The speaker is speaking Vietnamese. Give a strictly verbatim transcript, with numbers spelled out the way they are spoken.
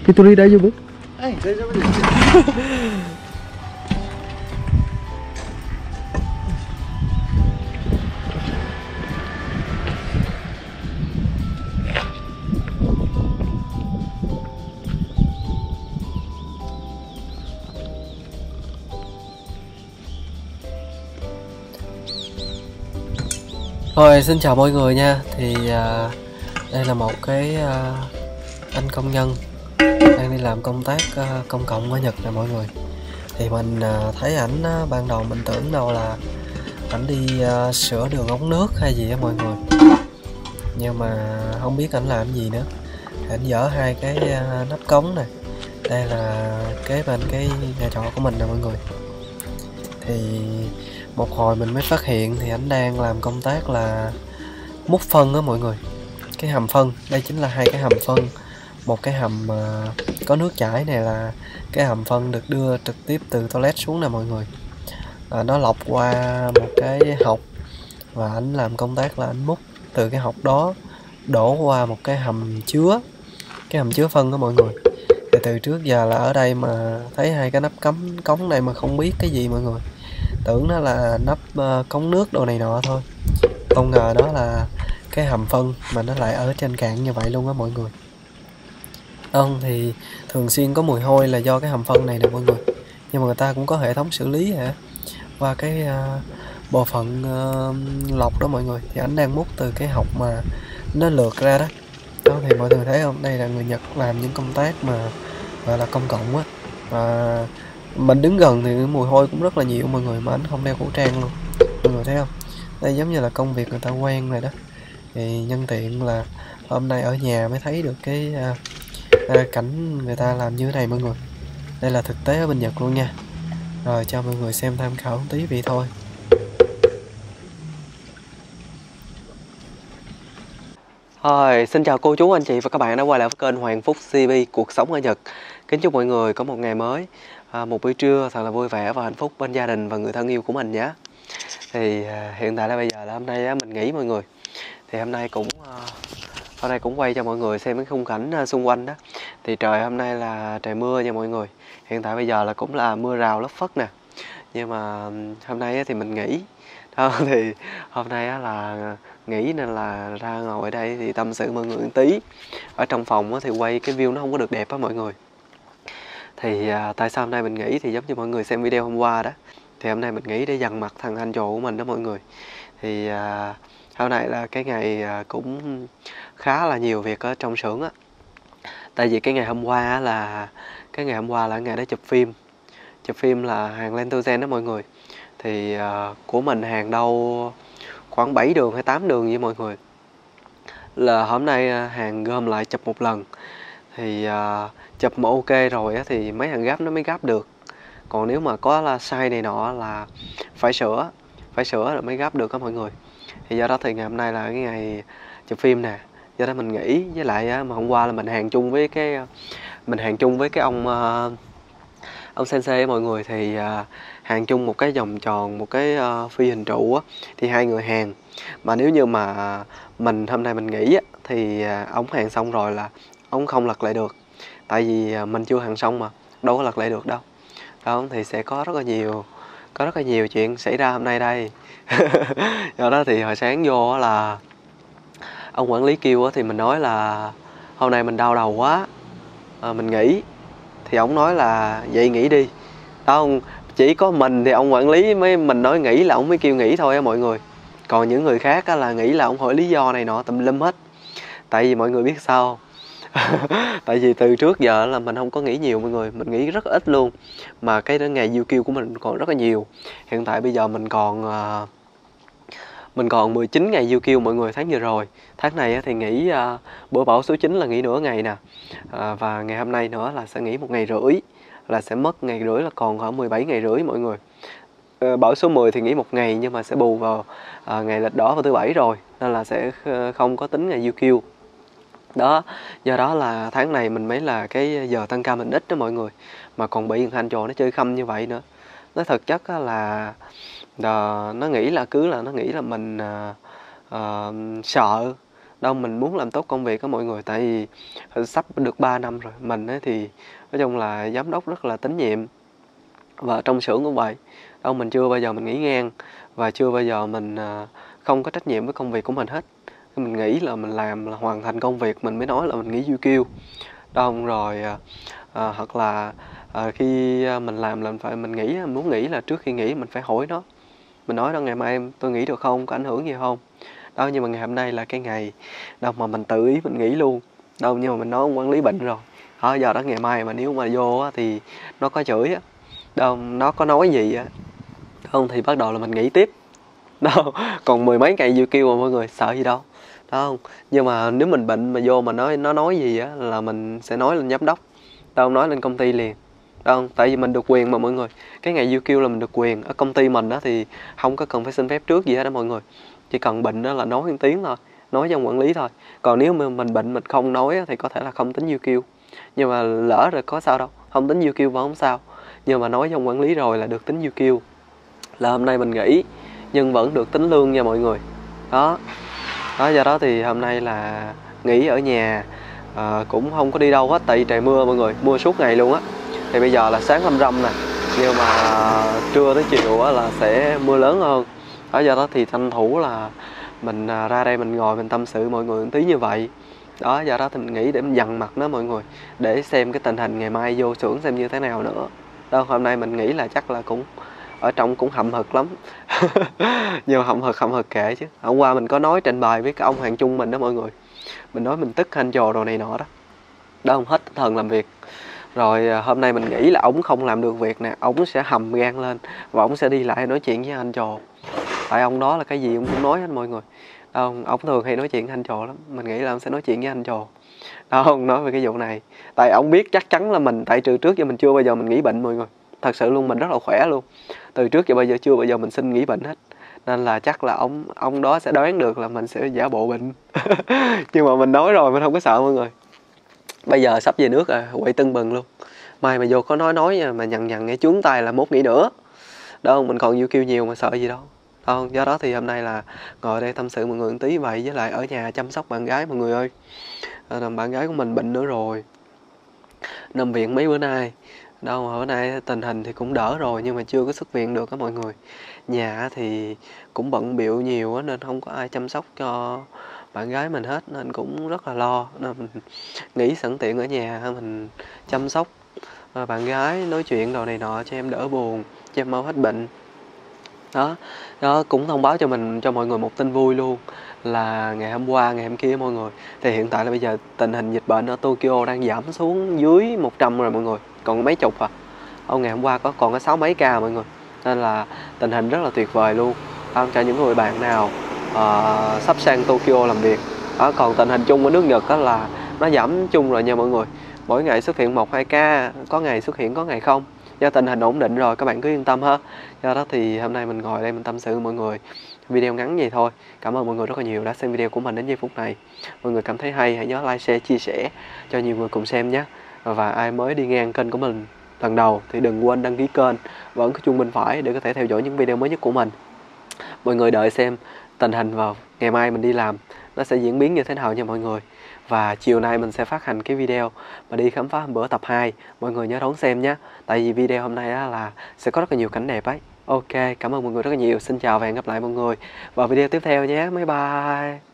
Kita read aja bu. Eh, saya sama dia. Rồi, xin chào mọi người nha. Thì à, đây là một cái à, anh công nhân đang đi làm công tác à, công cộng ở Nhật nè mọi người. Thì mình à, thấy ảnh à, ban đầu mình tưởng đâu là ảnh đi à, sửa đường ống nước hay gì á mọi người, nhưng mà không biết ảnh làm gì nữa. Ảnh dỡ hai cái à, nắp cống này. Đây là kế bên cái nhà trọ của mình nè mọi người. Thì một hồi mình mới phát hiện thì ảnh đang làm công tác là múc phân á mọi người. Cái hầm phân, đây chính là hai cái hầm phân. Một cái hầm uh, có nước chảy này là cái hầm phân được đưa trực tiếp từ toilet xuống nè mọi người. À, nó lọc qua một cái hộc và ảnh làm công tác là ảnh múc từ cái hộc đó đổ qua một cái hầm chứa, cái hầm chứa phân đó mọi người. Thì từ trước giờ là ở đây mà thấy hai cái nắp cống cống này mà không biết cái gì mọi người, tưởng nó là nắp uh, cống nước đồ này nọ thôi, không ngờ đó là cái hầm phân mà nó lại ở trên cạn như vậy luôn á mọi người. Không thì thường xuyên có mùi hôi là do cái hầm phân này nè mọi người, nhưng mà người ta cũng có hệ thống xử lý hả qua cái uh, bộ phận uh, lọc đó mọi người. Thì ảnh đang múc từ cái hộc mà nó lượt ra đó. Đó thì mọi người thấy không, đây là người Nhật làm những công tác mà gọi là công cộng á, và mình đứng gần thì mùi hôi cũng rất là nhiều mọi người, mà ảnh không đeo khẩu trang luôn, mọi người thấy không. Đây giống như là công việc người ta quen rồi đó. Thì nhân tiện là hôm nay ở nhà mới thấy được cái à, à, cảnh người ta làm như thế này mọi người. Đây là thực tế ở bên Nhật luôn nha. Rồi cho mọi người xem tham khảo một tí vậy thôi. Rồi, xin chào cô chú anh chị và các bạn đã quay lại với kênh Hoàng Phúc xê vê Cuộc Sống ở Nhật. Kính chúc mọi người có một ngày mới, à, một buổi trưa thật là vui vẻ và hạnh phúc bên gia đình và người thân yêu của mình nhé. Thì à, hiện tại là bây giờ là hôm nay á, mình nghỉ mọi người. Thì hôm nay cũng à, hôm nay cũng quay cho mọi người xem cái khung cảnh à, xung quanh đó. Thì trời hôm nay là trời mưa nha mọi người. Hiện tại bây giờ là cũng là mưa rào lất phất nè. Nhưng mà hôm nay á, thì mình nghỉ. Đó, thì hôm nay á, là nghỉ nên là ra ngồi ở đây thì tâm sự mọi người một tí. Ở trong phòng á, thì quay cái view nó không có được đẹp á mọi người. Thì à, tại sao hôm nay mình nghỉ thì giống như mọi người xem video hôm qua đó. Thì hôm nay mình nghỉ để dằn mặt thằng anh trò của mình đó mọi người. Thì à, hôm nay là cái ngày à, cũng khá là nhiều việc ở trong xưởng á. Tại vì cái ngày hôm qua á, là cái ngày hôm qua là ngày đó chụp phim. Chụp phim là hàng Lentogen đó mọi người. Thì à, của mình hàng đâu khoảng bảy đường hay tám đường vậy mọi người. Là hôm nay à, hàng gom lại chụp một lần. Thì à, chụp mà ok rồi á, thì mấy thằng gấp nó mới gấp được. Còn nếu mà có là sai này nọ là phải sửa, phải sửa rồi mới gấp được đó mọi người. Thì do đó thì ngày hôm nay là cái ngày chụp phim nè, do đó mình nghỉ. Với lại á, mà hôm qua là mình hàng chung với cái mình hàng chung với cái ông uh, ông sensei mọi người. Thì uh, hàng chung một cái vòng tròn, một cái uh, phi hình trụ á, thì hai người hàng. Mà nếu như mà mình hôm nay mình nghỉ á, thì uh, ông hàng xong rồi là ông không lật lại được, tại vì uh, mình chưa hàng xong mà đâu có lật lại được đâu. Đó thì sẽ có rất là nhiều có rất là nhiều chuyện xảy ra hôm nay đây. Do đó thì hồi sáng vô là ông quản lý kêu thì mình nói là hôm nay mình đau đầu quá, à, mình nghỉ. Thì ông nói là vậy nghỉ đi. Đó, chỉ có mình thì ông quản lý mới mình nói nghỉ là ông mới kêu nghỉ thôi á mọi người. Còn những người khác á, là nghĩ là ông hỏi lý do này nọ tùm lum hết. Tại vì mọi người biết sao không? Tại vì từ trước giờ là mình không có nghỉ nhiều mọi người, mình nghỉ rất ít luôn. Mà cái ngày diu kiu của mình còn rất là nhiều. Hiện tại bây giờ mình còn uh, mình còn mười chín ngày diu kiu mọi người tháng vừa rồi. Tháng này thì nghỉ uh, bữa bão số chín là nghỉ nửa ngày nè. Uh, và ngày hôm nay nữa là sẽ nghỉ một ngày rưỡi, là sẽ mất ngày rưỡi, là còn khoảng mười bảy ngày rưỡi mọi người. Uh, bão số mười thì nghỉ một ngày nhưng mà sẽ bù vào uh, ngày lệch đỏ vào thứ bảy rồi, nên là sẽ không có tính ngày diu kiu. Đó, do đó là tháng này mình mới là cái giờ tăng ca mình ít đó mọi người. Mà còn bị thằng trò nó chơi khăm như vậy nữa. Nó thực chất là uh, nó nghĩ là cứ là nó nghĩ là mình uh, uh, sợ Đâu mình muốn làm tốt công việc á mọi người, tại vì sắp được ba năm rồi. Mình ấy thì nói chung là giám đốc rất là tín nhiệm, và trong xưởng cũng vậy. Đâu mình chưa bao giờ mình nghỉ ngang, và chưa bao giờ mình à, không có trách nhiệm với công việc của mình hết. Mình nghĩ là mình làm là hoàn thành công việc mình mới nói là mình nghỉ du kêu. Đâu rồi à, à, hoặc là à, khi mình làm là mình phải mình nghĩ mình muốn nghỉ là trước khi nghỉ mình phải hỏi nó. Mình nói đó, ngày mai em tôi nghỉ được không, có ảnh hưởng gì không? Đâu nhưng mà ngày hôm nay là cái ngày đâu mà mình tự ý mình nghỉ luôn. Đâu nhưng mà mình nói ông quản lý bệnh rồi. Đó, giờ đó ngày mai mà nếu mà vô á, thì nó có chửi á, đâu nó có nói gì á không thì bắt đầu là mình nghỉ tiếp. Đâu còn mười mấy ngày dư kêu mà mọi người, sợ gì đâu. Đó không? Nhưng mà nếu mình bệnh mà vô mà nói nó nói gì á là mình sẽ nói lên giám đốc. Đâu nói lên công ty liền. Đâu tại vì mình được quyền mà mọi người. Cái ngày dư kêu là mình được quyền. Ở công ty mình đó thì không có cần phải xin phép trước gì hết đó mọi người. Chỉ cần bệnh đó là nói một tiếng thôi, nói với ông quản lý thôi. Còn nếu mà mình bệnh mình không nói á, thì có thể là không tính dư kêu. Nhưng mà lỡ rồi có sao đâu, không tính dư kêu vẫn không sao. Nhưng mà nói với ông quản lý rồi là được tính dư kêu. Là hôm nay mình nghỉ nhưng vẫn được tính lương nha mọi người. Đó. Đó do đó thì hôm nay là nghỉ ở nhà, à, cũng không có đi đâu hết tại vì trời mưa mọi người, mưa suốt ngày luôn á. Thì bây giờ là sáng râm râm nè, nhưng mà trưa tới chiều á là sẽ mưa lớn hơn. Đó do đó thì tranh thủ là mình ra đây mình ngồi mình tâm sự mọi người một tí như vậy. Đó do đó thì mình nghĩ để mình dằn mặt nó mọi người, để xem cái tình hình ngày mai vô xưởng xem như thế nào nữa. Đó hôm nay mình nghĩ là chắc là cũng ở trong cũng hậm hực lắm. Nhưng mà hậm hực hậm hực kệ chứ. Hôm qua mình có nói trình bày với cái ông Hoàng Trung mình đó mọi người, mình nói mình tức hành trò đồ này nọ đó. Đó không hết tinh thần làm việc. Rồi hôm nay mình nghĩ là ổng không làm được việc nè, ổng sẽ hầm gan lên và ổng sẽ đi lại nói chuyện với anh trò. Tại ông đó là cái gì ông cũng nói hết mọi người. Ông, ông thường hay nói chuyện với anh trò lắm. Mình nghĩ là ông sẽ nói chuyện với anh trò. Đó, ông nói về cái vụ này. Tại ông biết chắc chắn là mình, tại từ trước giờ mình chưa bao giờ mình nghỉ bệnh mọi người. Thật sự luôn, mình rất là khỏe luôn. Từ trước giờ bây giờ chưa bao giờ mình xin nghỉ bệnh hết. Nên là chắc là ông ông đó sẽ đoán được là mình sẽ giả bộ bệnh. Nhưng mà mình nói rồi, mình không có sợ mọi người. Bây giờ sắp về nước rồi, quậy tưng bừng luôn. Mai mà vô có nói nói mà nhằn nhằn nghe chướng tay là mốt nghỉ nữa. Đâu mình còn vô kêu nhiều mà sợ gì đâu. Không, do đó thì hôm nay là ngồi đây tâm sự mọi người một tí vậy, với lại ở nhà chăm sóc bạn gái mọi người ơi. À, bạn gái của mình bệnh nữa rồi, nằm viện mấy bữa nay. Đâu mà bữa nay tình hình thì cũng đỡ rồi nhưng mà chưa có xuất viện được á mọi người. Nhà thì cũng bận bịu nhiều á nên không có ai chăm sóc cho bạn gái mình hết, nên cũng rất là lo. Nên mình nghĩ sẵn tiện ở nhà mình chăm sóc bạn gái, nói chuyện đồ này nọ cho em đỡ buồn, cho em mau hết bệnh. Đó, đó cũng thông báo cho mình, cho mọi người một tin vui luôn, là ngày hôm qua, ngày hôm kia mọi người, thì hiện tại là bây giờ tình hình dịch bệnh ở Tokyo đang giảm xuống dưới một trăm rồi mọi người, còn mấy chục à. Hôm ngày hôm qua có còn có sáu mấy ca mọi người, nên là tình hình rất là tuyệt vời luôn. Đó, cho những người bạn nào uh, sắp sang Tokyo làm việc. Đó, còn tình hình chung ở nước Nhật đó là nó giảm chung rồi nha mọi người, mỗi ngày xuất hiện một hai ca, có ngày xuất hiện có ngày không. Do tình hình ổn định rồi, các bạn cứ yên tâm ha. Do đó thì hôm nay mình ngồi đây mình tâm sự với mọi người. Video ngắn vậy thôi. Cảm ơn mọi người rất là nhiều đã xem video của mình đến giây phút này. Mọi người cảm thấy hay hãy nhớ like, share, chia sẻ cho nhiều người cùng xem nhé. Và ai mới đi ngang kênh của mình lần đầu thì đừng quên đăng ký kênh và ấn cái chuông bên phải để có thể theo dõi những video mới nhất của mình. Mọi người đợi xem tình hình vào ngày mai mình đi làm nó sẽ diễn biến như thế nào nha mọi người. Và chiều nay mình sẽ phát hành cái video mà đi khám phá hôm bữa tập hai. Mọi người nhớ đón xem nhé. Tại vì video hôm nay là sẽ có rất là nhiều cảnh đẹp ấy. Ok, cảm ơn mọi người rất là nhiều. Xin chào và hẹn gặp lại mọi người vào video tiếp theo nhé. Bye bye.